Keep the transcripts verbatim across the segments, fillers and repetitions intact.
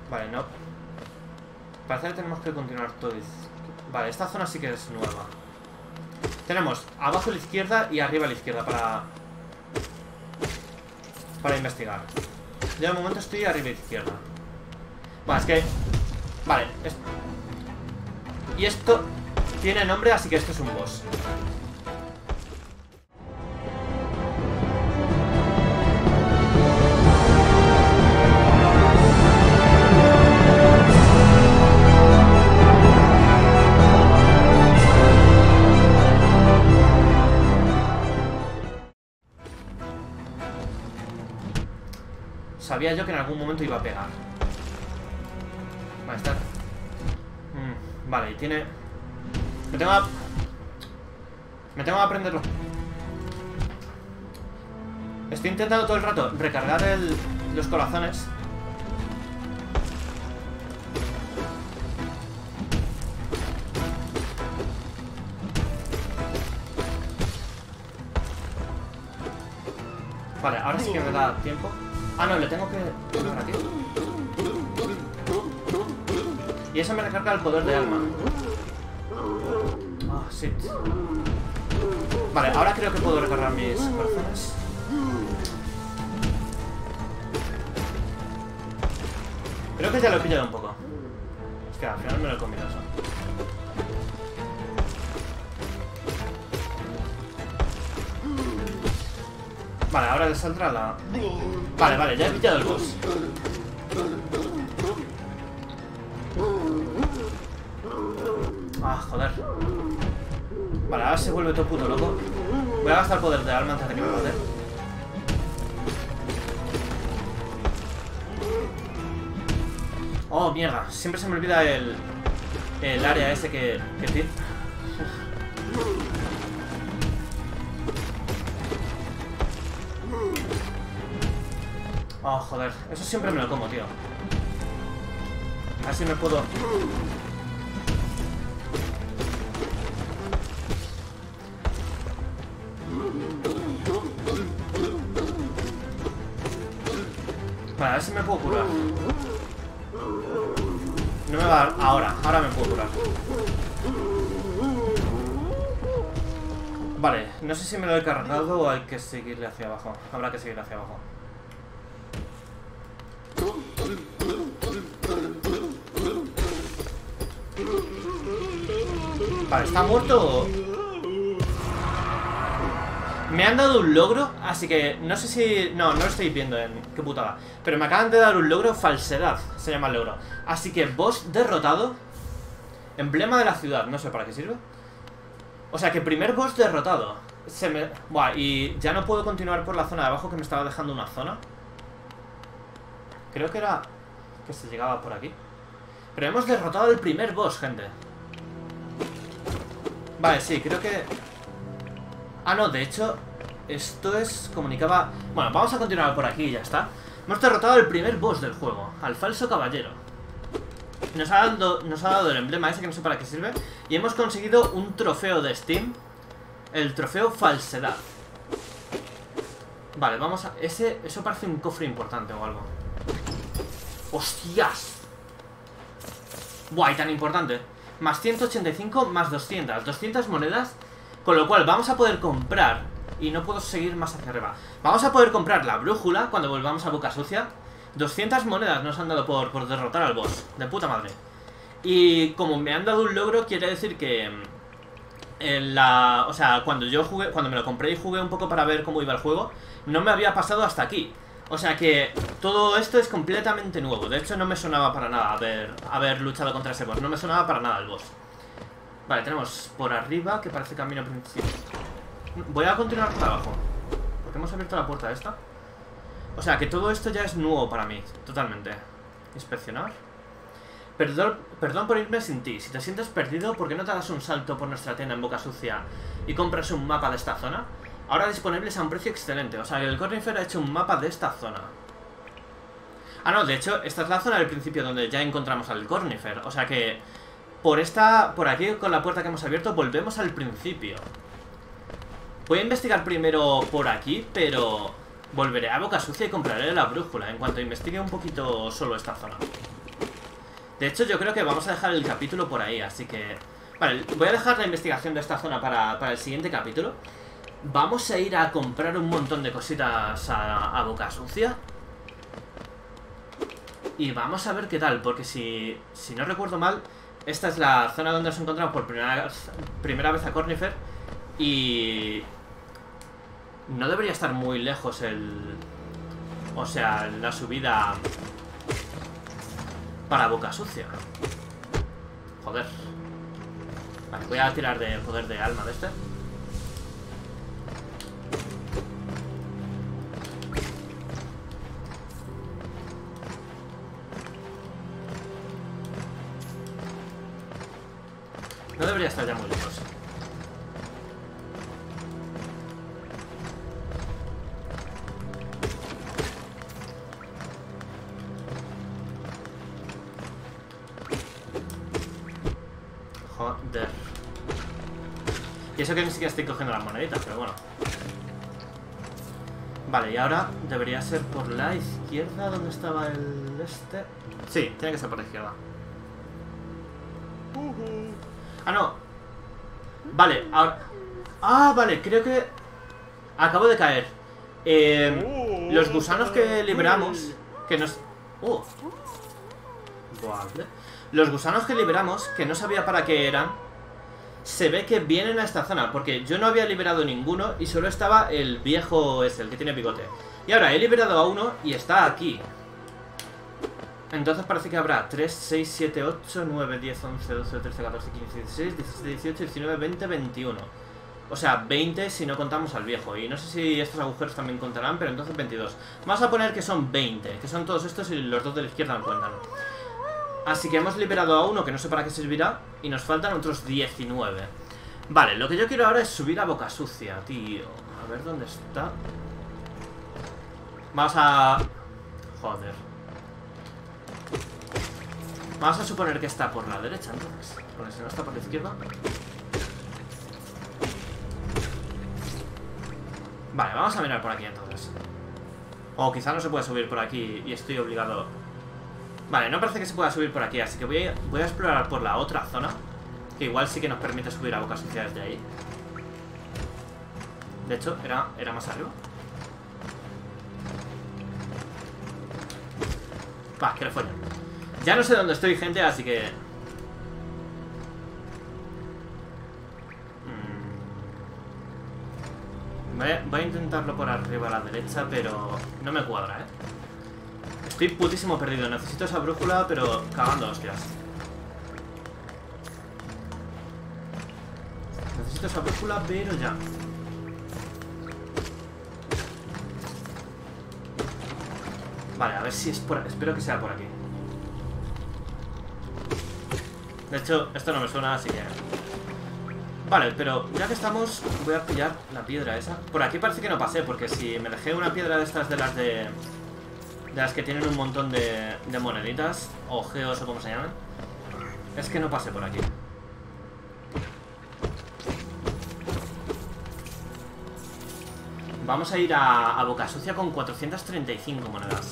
Vale, no. Parece que tenemos que continuar todo. Vale, esta zona sí que es nueva. Tenemos abajo a la izquierda y arriba a la izquierda para... Para investigar. Yo de momento estoy arriba a la izquierda. Vale, es que... Vale, es... Y esto tiene nombre, así que esto es un boss. Sabía yo que en algún momento iba a pegar. Vale, está. Mm, vale, y tiene... Me tengo que... Me tengo que aprenderlo. Estoy intentando todo el rato recargar el... los corazones. Vale, ahora sí que me da tiempo. Ah, no, le tengo que... poner aquí. Y eso me recarga el poder de alma. Ah, oh, shit. Vale, ahora creo que puedo recargar mis corazones. Creo que ya lo he pillado un poco. Es que al final me lo he comido eso. Vale, ahora le saldrá la... Vale, vale, ya he pillado el boss. Ah, joder. Vale, ahora se vuelve todo puto loco. Voy a gastar poder de alma antes de que me mate. Oh, mierda. Siempre se me olvida el... El área ese que... que tiene. Oh, joder. Eso siempre me lo como, tío. Así me puedo... Vale, a ver si me puedo curar. No me va a dar... Ahora, ahora me puedo curar. Vale, no sé si me lo he cargado o hay que seguirle hacia abajo. Habrá que seguir hacia abajo. Vale, ¿está muerto? Me han dado un logro, así que no sé si... No, no lo estoy viendo en... Qué putada. Pero me acaban de dar un logro, falsedad se llama el logro. Así que boss derrotado. Emblema de la ciudad, no sé para qué sirve. O sea que primer boss derrotado. Se me... Buah, y ya no puedo continuar por la zona de abajo que me estaba dejando una zona. Creo que era... que se llegaba por aquí. Pero hemos derrotado el primer boss, gente. Vale, sí, creo que... Ah, no, de hecho, esto es... comunicaba... Bueno, vamos a continuar por aquí y ya está. Hemos derrotado el primer boss del juego, al falso caballero. Nos ha dado, nos ha dado el emblema ese que no sé para qué sirve. Y hemos conseguido un trofeo de Steam. El trofeo falsedad. Vale, vamos a... Ese, eso parece un cofre importante o algo. ¡Hostias! Buah, y tan importante. Más ciento ochenta y cinco, más doscientas. doscientas monedas. Con lo cual vamos a poder comprar. Y no puedo seguir más hacia arriba. Vamos a poder comprar la brújula cuando volvamos a Boca Sucia. doscientas monedas nos han dado por, por derrotar al boss. De puta madre. Y como me han dado un logro, quiere decir que... En la... O sea, cuando yo jugué... Cuando me lo compré y jugué un poco para ver cómo iba el juego, no me había pasado hasta aquí. O sea que todo esto es completamente nuevo. De hecho no me sonaba para nada haber, haber luchado contra ese boss. No me sonaba para nada el boss. Vale, tenemos por arriba, que parece camino principal. Voy a continuar por abajo, porque hemos abierto la puerta esta. O sea que todo esto ya es nuevo para mí, totalmente. Inspeccionar. Perdón, perdón por irme sin ti. Si te sientes perdido, ¿por qué no te das un salto por nuestra tienda en Boca Sucia y compras un mapa de esta zona? Ahora disponibles a un precio excelente. O sea, que el Cornifer ha hecho un mapa de esta zona. Ah, no, de hecho, esta es la zona del principio donde ya encontramos al Cornifer. O sea que por esta, por aquí, con la puerta que hemos abierto, volvemos al principio. Voy a investigar primero por aquí, pero volveré a Boca Sucia y compraré la brújula en cuanto investigue un poquito solo esta zona. De hecho, yo creo que vamos a dejar el capítulo por ahí, así que... Vale, voy a dejar la investigación de esta zona para, para el siguiente capítulo. Vamos a ir a comprar un montón de cositas a, a boca sucia. Y vamos a ver qué tal, porque si, si no recuerdo mal, esta es la zona donde nos encontramos por primera, primera vez a Cornifer. Y... no debería estar muy lejos el... O sea, la subida... para boca sucia. Joder. Vale, voy a tirar de poder de alma de este. No debería estar ya muy lejos. Joder. Y eso que ni siquiera estoy cogiendo las moneditas, pero bueno. Vale, y ahora debería ser por la izquierda. ¿Dónde estaba el este? Sí, tiene que ser por la izquierda. Ah, no. Vale, ahora... Ah, vale, creo que... acabo de caer. eh, Los gusanos que liberamos, que nos... Uh. Vale. Los gusanos que liberamos, que no sabía para qué eran, se ve que vienen a esta zona, porque yo no había liberado ninguno y solo estaba el viejo ese, el que tiene bigote. Y ahora he liberado a uno y está aquí. Entonces parece que habrá tres, seis, siete, ocho, nueve, diez, once, doce, trece, catorce, quince, dieciséis, diecisiete, dieciocho, diecinueve, veinte, veintiuno. O sea, veinte si no contamos al viejo. Y no sé si estos agujeros también contarán, pero entonces veintidós. Vamos a poner que son veinte, que son todos estos y los dos de la izquierda no cuentan. Así que hemos liberado a uno que no sé para qué servirá. Y nos faltan otros diecinueve. Vale, lo que yo quiero ahora es subir a boca sucia, tío. A ver dónde está. Vamos a... Joder. Vamos a suponer que está por la derecha entonces, porque si no está por la izquierda. Vale, vamos a mirar por aquí entonces. O quizá no se puede subir por aquí y estoy obligado. Vale, no parece que se pueda subir por aquí, así que voy a, voy a explorar por la otra zona, que igual sí que nos permite subir a boca sucia desde ahí. De hecho, era, era más arriba. Va, que le follen. Ya no sé dónde estoy, gente, así que... Mm. Voy, a, voy a intentarlo por arriba a la derecha, pero no me cuadra, ¿eh? Estoy putísimo perdido. Necesito esa brújula, pero cagando hostias. Necesito esa brújula, pero ya. Vale, a ver si es por... Espero que sea por aquí. De hecho, esto no me suena, así que... Vale, pero ya que estamos, voy a pillar la piedra esa. Por aquí parece que no pasé, porque si me dejé una piedra de estas de las de... De las que tienen un montón de, de moneditas, o geos o como se llaman, es que no pasé por aquí. Vamos a ir a, a boca sucia con cuatrocientas treinta y cinco monedas.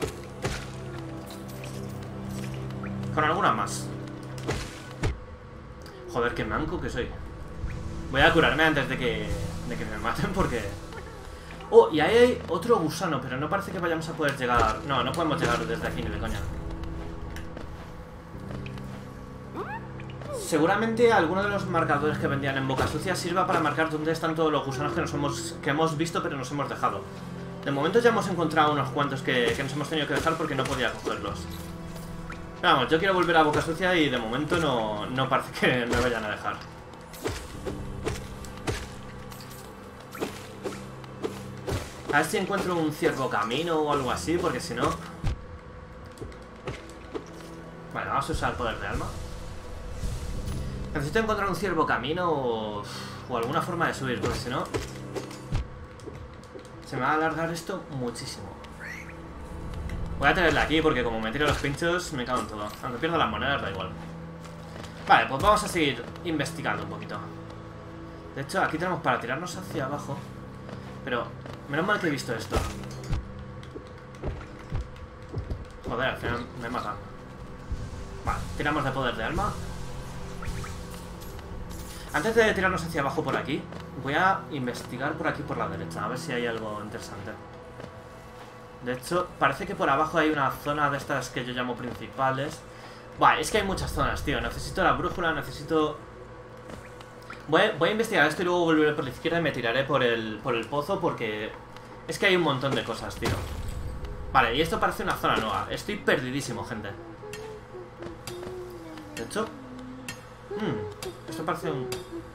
Con algunas más. Joder, qué manco que soy. Voy a curarme antes de que, de que me maten porque... Oh, y ahí hay otro gusano, pero no parece que vayamos a poder llegar... No, no podemos llegar desde aquí ni de coña. Seguramente alguno de los marcadores que vendían en boca sucia sirva para marcar dónde están todos los gusanos que, nos hemos, que hemos visto pero nos hemos dejado. De momento ya hemos encontrado unos cuantos que, que nos hemos tenido que dejar porque no podía cogerlos. Pero vamos, yo quiero volver a boca sucia y de momento no, no parece que me vayan a dejar. A ver si encuentro un ciervo camino o algo así, porque si no... Vale, vamos a usar el poder de alma. Necesito encontrar un ciervo camino o, o alguna forma de subir, porque si no... Se me va a alargar esto muchísimo. Voy a tenerla aquí porque como me tiro los pinchos me cago en todo. Aunque pierdo las monedas, da igual. Vale, pues vamos a seguir investigando un poquito. De hecho, aquí tenemos para tirarnos hacia abajo. Pero, menos mal que he visto esto. Joder, al final me matan. Vale, tiramos de poder de alma. Antes de tirarnos hacia abajo por aquí, voy a investigar por aquí por la derecha, a ver si hay algo interesante. De hecho, parece que por abajo hay una zona de estas que yo llamo principales. Buah, es que hay muchas zonas, tío. Necesito la brújula, necesito... Voy a, voy a investigar esto y luego volveré por la izquierda y me tiraré por el, por el pozo porque... Es que hay un montón de cosas, tío. Vale, y esto parece una zona nueva. Estoy perdidísimo, gente. De hecho... Hmm, esto parece un...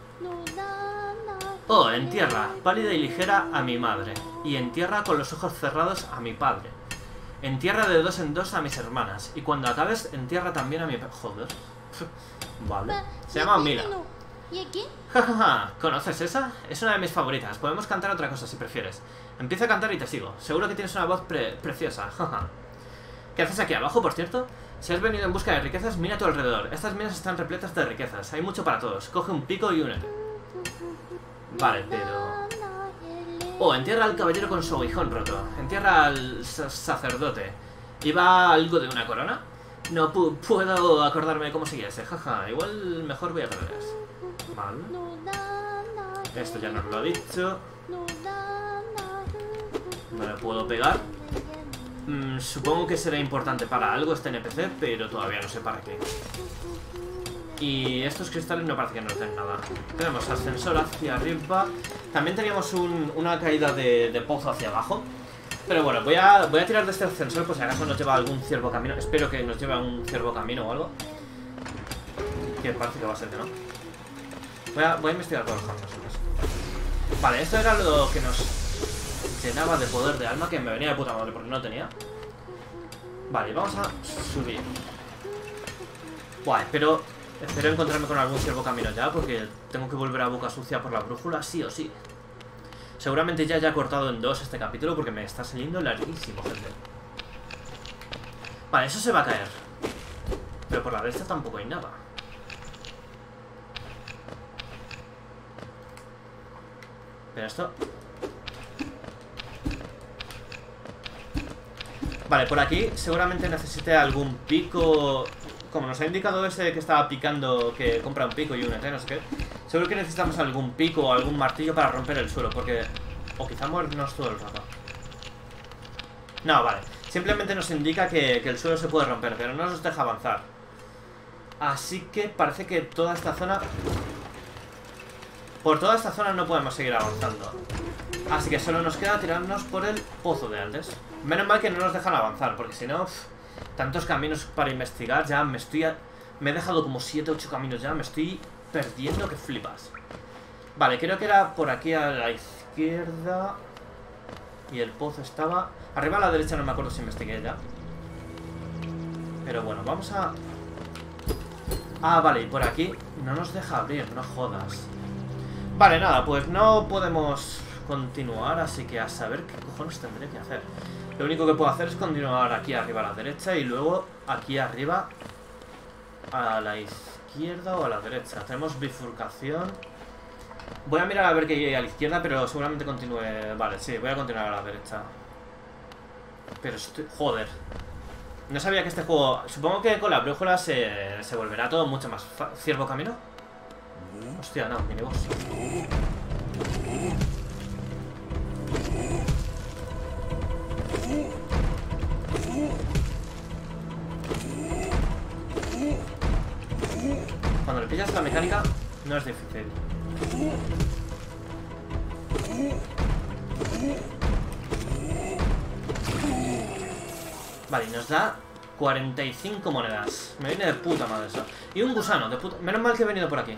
Oh, entierra, pálida y ligera a mi madre. Y entierra con los ojos cerrados a mi padre. Entierra de dos en dos a mis hermanas. Y cuando acabes, entierra también a mi... Joder. Vale. Se llama Mila. Jajaja, ¿conoces esa? Es una de mis favoritas. Podemos cantar otra cosa si prefieres. Empieza a cantar y te sigo. Seguro que tienes una voz pre preciosa. Jaja. ¿Qué haces aquí abajo, por cierto? Si has venido en busca de riquezas, mira a tu alrededor. Estas minas están repletas de riquezas. Hay mucho para todos. Coge un pico y únete. Vale, pero... Oh, entierra al caballero con su aguijón roto. Entierra al sacerdote. ¿Iba algo de una corona? No pu puedo acordarme cómo siguiese. Jaja, igual mejor voy a perder eso. Vale. Esto ya nos lo ha dicho. No le puedo pegar. Mm, supongo que será importante para algo este N P C, pero todavía no sé para qué. Y estos cristales no parece que nos den nada. Tenemos ascensor hacia arriba. También teníamos un, una caída de, de pozo hacia abajo. Pero bueno, voy a, voy a tirar de este ascensor por si acaso nos lleva a algún ciervo camino. Espero que nos lleve a un ciervo camino o algo. Que parece que va a ser que no. Voy a, voy a investigar todos los caminos. Vale, esto era lo que nos llenaba de poder de alma, que me venía de puta madre porque no tenía. Vale, vamos a subir. Buah, espero, espero encontrarme con algún ciervo camino ya, porque tengo que volver a Boca Sucia por la brújula, sí o sí. Seguramente ya haya cortado en dos este capítulo porque me está saliendo larguísimo, gente. Vale, eso se va a caer. Pero por la derecha tampoco hay nada. Pero esto... Vale, por aquí seguramente necesite algún pico. Como nos ha indicado ese que estaba picando, que compra un pico y un E T, no sé qué. Seguro que necesitamos algún pico o algún martillo para romper el suelo, porque... O quizá morirnos todo el rato. No, vale. Simplemente nos indica que, que el suelo se puede romper, pero no nos deja avanzar. Así que parece que toda esta zona... Por toda esta zona no podemos seguir avanzando. Así que solo nos queda tirarnos por el pozo de antes. Menos mal que no nos dejan avanzar, porque si no... Uff, tantos caminos para investigar, ya me estoy... A... Me he dejado como siete ocho caminos ya, me estoy perdiendo que flipas. Vale, creo que era por aquí a la izquierda. Y el pozo estaba... Arriba a la derecha no me acuerdo si investigué ya. Pero bueno, vamos a... Ah, vale, y por aquí no nos deja abrir, no jodas. Vale, nada, pues no podemos continuar, así que a saber qué cojones tendré que hacer. Lo único que puedo hacer es continuar aquí arriba a la derecha y luego aquí arriba a la izquierda o a la derecha. Tenemos bifurcación. Voy a mirar a ver qué hay a la izquierda, pero seguramente continúe... Vale, sí, voy a continuar a la derecha. Pero estoy... Joder. No sabía que este juego... Supongo que con la brújula se, se volverá todo mucho más fácil. ¿Ciervo camino? Hostia, no, miniboss. Cuando le pillas la mecánica, no es difícil. Vale, y nos da cuarenta y cinco monedas. Me viene de puta madre eso. Y un gusano, de puta... Menos mal que he venido por aquí.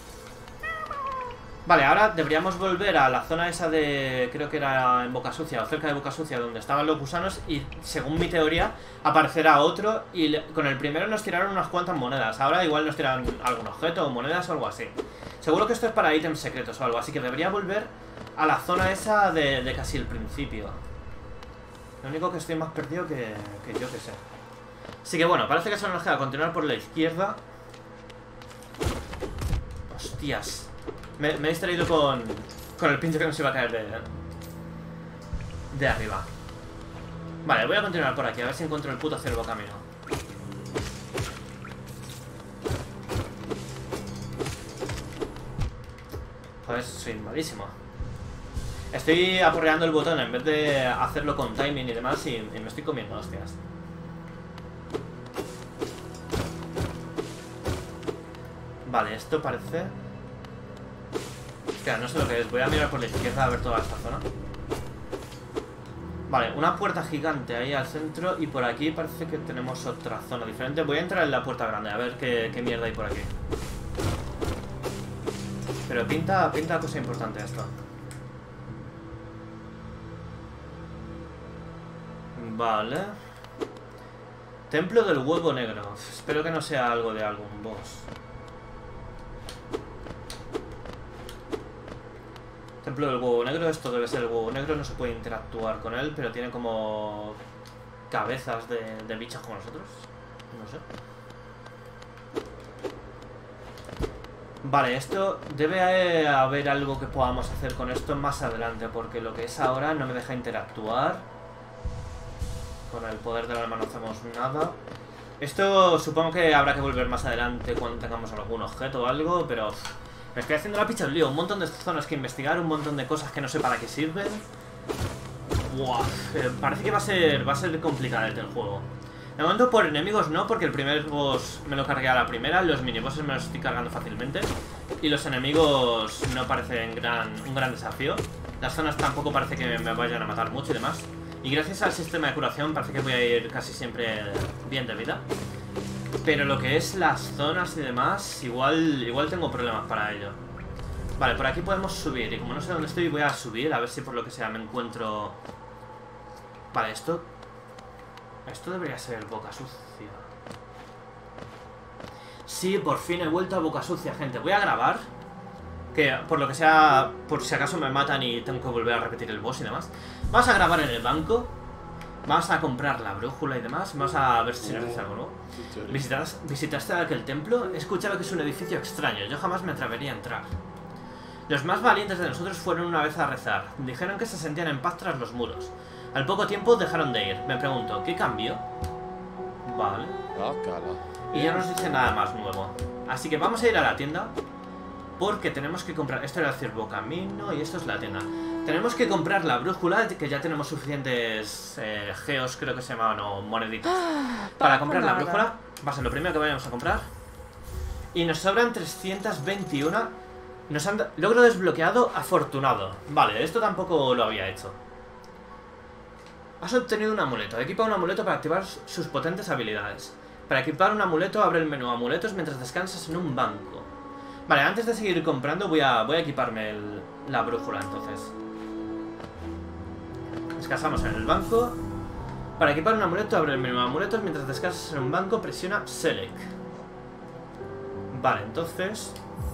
Vale, ahora deberíamos volver a la zona esa de... Creo que era en Boca Sucia, o cerca de Boca Sucia, donde estaban los gusanos. Y según mi teoría, aparecerá otro. Y le... con el primero nos tiraron unas cuantas monedas. Ahora igual nos tiran algún objeto o monedas o algo así. Seguro que esto es para ítems secretos o algo. Así que debería volver a la zona esa de, de casi el principio. Lo único que estoy más perdido que, que yo que sé. Así que bueno, parece que solo nos queda continuar por la izquierda. Hostias. Me, me he distraído con, con el pincho que nos iba a caer de, de arriba. Vale, voy a continuar por aquí, a ver si encuentro el puto ciervo camino. Joder, soy malísimo. Estoy aporreando el botón en vez de hacerlo con timing y demás y, y me estoy comiendo hostias. Vale, esto parece... Hostia, no sé lo que es. Voy a mirar por la izquierda a ver toda esta zona. Vale, una puerta gigante ahí al centro y por aquí parece que tenemos otra zona diferente. Voy a entrar en la puerta grande a ver qué, qué mierda hay por aquí. Pero pinta, pinta cosa importante esto. Vale. Templo del huevo negro. Espero que no sea algo de algún boss. Templo del huevo negro, esto debe ser el huevo negro, no se puede interactuar con él, pero tiene como cabezas de, de bichos como nosotros. No sé. Vale, esto debe haber algo que podamos hacer con esto más adelante, porque lo que es ahora no me deja interactuar. Con el poder del alma no hacemos nada. Esto supongo que habrá que volver más adelante cuando tengamos algún objeto o algo, pero... Me estoy haciendo la picha del lío, un montón de zonas que investigar, un montón de cosas que no sé para qué sirven. Buah, eh, parece que va a ser va a ser complicado el juego. De momento por enemigos no, porque el primer boss me lo cargué a la primera, los minibosses me los estoy cargando fácilmente. Y los enemigos no parecen gran, un gran desafío. Las zonas tampoco parece que me vayan a matar mucho y demás. Y gracias al sistema de curación parece que voy a ir casi siempre bien de vida. Pero lo que es las zonas y demás, igual igual tengo problemas para ello. Vale, por aquí podemos subir. Y como no sé dónde estoy, voy a subir. A ver si por lo que sea me encuentro... Vale, esto... Esto debería ser boca sucia. Sí, por fin he vuelto a boca sucia, gente. Voy a grabar. Que por lo que sea, por si acaso me matan y tengo que volver a repetir el boss y demás. Vamos a grabar en el banco. Vamos a comprar la brújula y demás. Vamos a ver si nos dice algo nuevo. ¿Visitas, ¿Visitaste aquel templo? He escuchado que es un edificio extraño. Yo jamás me atrevería a entrar. Los más valientes de nosotros fueron una vez a rezar. Dijeron que se sentían en paz tras los muros. Al poco tiempo dejaron de ir. Me pregunto, ¿qué cambió? Vale. Y ya no nos dice nada más nuevo. Así que vamos a ir a la tienda. Porque tenemos que comprar... Esto era el ciervo camino y esto es la tienda. Tenemos que comprar la brújula, que ya tenemos suficientes eh, geos, creo que se llamaban, o moneditas. Para comprar la brújula. Va a ser lo primero que vayamos a comprar. Y nos sobran trescientas veintiuna. Nos han... Logro desbloqueado afortunado. Vale, esto tampoco lo había hecho. Has obtenido un amuleto. Equipa un amuleto para activar sus potentes habilidades. Para equipar un amuleto, abre el menú amuletos mientras descansas en un banco. Vale, antes de seguir comprando voy a, voy a equiparme el, la brújula entonces. Descansamos en el banco. Para equipar un amuleto, abre el menú amuletos mientras descansas en un banco, presiona Select. Vale, entonces...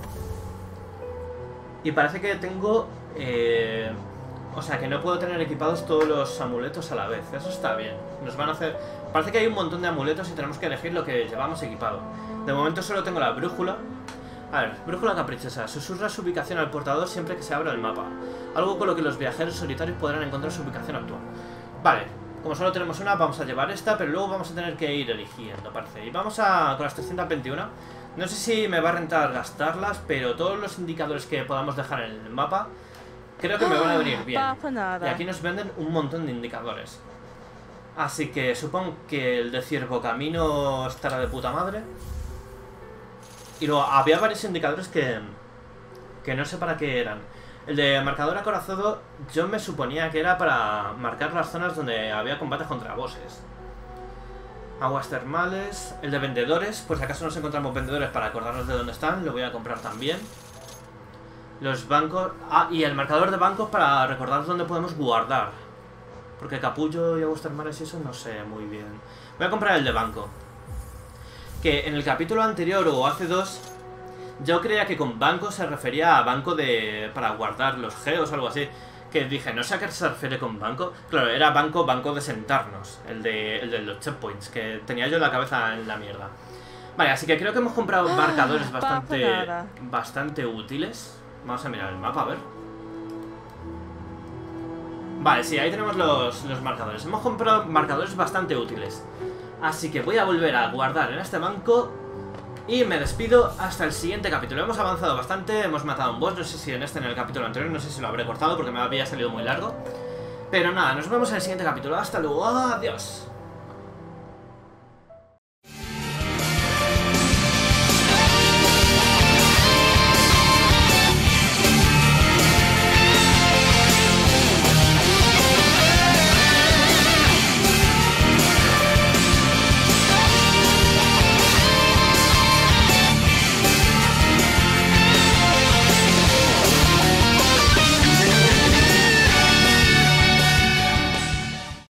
Y parece que tengo... Eh... O sea, que no puedo tener equipados todos los amuletos a la vez. Eso está bien. Nos van a hacer... Parece que hay un montón de amuletos y tenemos que elegir lo que llevamos equipado. De momento solo tengo la brújula. A ver, brújula caprichosa. Susurra su ubicación al portador siempre que se abra el mapa. Algo con lo que los viajeros solitarios podrán encontrar su ubicación actual. Vale, como solo tenemos una, vamos a llevar esta, pero luego vamos a tener que ir eligiendo, parece. Y vamos a con las trescientas veintiuna. No sé si me va a rentar gastarlas, pero todos los indicadores que podamos dejar en el mapa creo que me van a venir bien. Y aquí nos venden un montón de indicadores. Así que supongo que el de ciervo camino estará de puta madre. Y luego había varios indicadores que, que no sé para qué eran. El de marcador acorazado yo me suponía que era para marcar las zonas donde había combates contra bosses. Aguas termales. El de vendedores, pues acaso nos encontramos vendedores para acordarnos de dónde están. Lo voy a comprar también. Los bancos... Ah, y el marcador de bancos para recordar dónde podemos guardar. Porque capullo y aguas termales y eso no sé muy bien. Voy a comprar el de banco. Que en el capítulo anterior o hace dos, yo creía que con banco se refería a banco de para guardar los geos o algo así. Que dije, no sé a qué se refiere con banco. Claro, era banco, banco de sentarnos. El de, el de los checkpoints, que tenía yo la cabeza en la mierda. Vale, así que creo que hemos comprado marcadores bastante, bastante útiles. Vamos a mirar el mapa, a ver. Vale, sí, ahí tenemos los, los marcadores. Hemos comprado marcadores bastante útiles. Así que voy a volver a guardar en este banco. Y me despido hasta el siguiente capítulo. Hemos avanzado bastante, hemos matado a un boss. No sé si en este, en el capítulo anterior, no sé si lo habré cortado porque me había salido muy largo. Pero nada, nos vemos en el siguiente capítulo. Hasta luego, adiós.